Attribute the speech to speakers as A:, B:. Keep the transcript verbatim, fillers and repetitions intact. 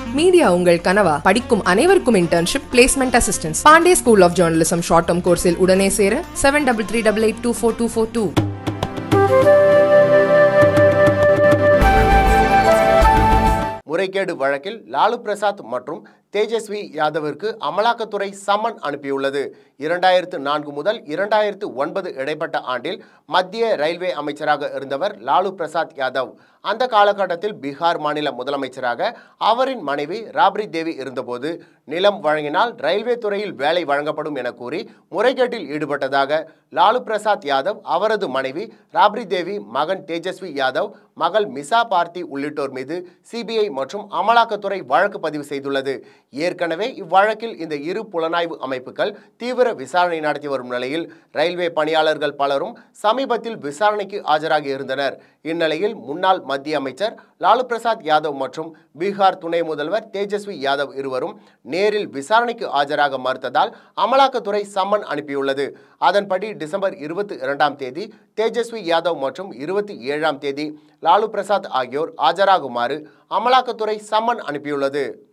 A: Media உங்கள் கனவா? படிக்கும் அனைவருக்கும் internship, placement assistance. Pandey school of journalism short term கோர்ஸில் உடனே சேர seven double three double eight two four two four two.
B: முறைகேடு வழக்கில் லாலு பிரசாத் மற்றும் தேஜஸ்வி யாதவிற்கு அமலாக்கத்துறை சம்மன் அனுப்பியுள்ளது. இரண்டாயிரத்து நான்கு முதல் இரண்டாயிரத்து ஒன்பது இடைப்பட்ட ஆண்டில் மத்திய ரயில்வே அமைச்சராக இருந்தவர் லாலு பிரசாத் யாதவ். அந்த காலகட்டத்தில் பீகார் மாநில முதலமைச்சராக அவரின் மனைவி ராப்ரி தேவி இருந்தபோது நிலம் வழங்கினால் ரயில்வே துறையில் வேலை வழங்கப்படும் என கூறி முறைகேட்டில் ஈடுபட்டதாக லாலு பிரசாத் யாதவ், அவரது மனைவி ராப்ரி தேவி, மகன் தேஜஸ்வி யாதவ், மகள் மிசா பார்த்தி உள்ளிட்டோர் மீது சிபிஐ மற்றும் அமலாக்கத்துறை வழக்கு பதிவு செய்துள்ளது. ஏற்கனவே இவ்வழக்கில் இந்த இரு புலனாய்வு அமைப்புகள் தீவிர விசாரணை நடத்தி வரும் நிலையில் ரயில்வே பணியாளர்கள் பலரும் சமீபத்தில் விசாரணைக்கு ஆஜராகி இருந்தனர். இந்நிலையில் முன்னாள் மத்திய அமைச்சர் லாலு பிரசாத் யாதவ் மற்றும் பீகார் துணை முதல்வர் தேஜஸ்வி யாதவ் இருவரும் நேரில் விசாரணைக்கு ஆஜராக மறுத்ததால் அமலாக்கத்துறை சம்மன் அனுப்பியுள்ளது. அதன்படி டிசம்பர் இருபத்தி இரண்டாம் தேதி தேஜஸ்வி யாதவ் மற்றும் இருபத்தி ஏழாம் தேதி லாலு பிரசாத் ஆகியோர் ஆஜராகுமாறு அமலாக்கத்துறை சம்மன் அனுப்பியுள்ளது.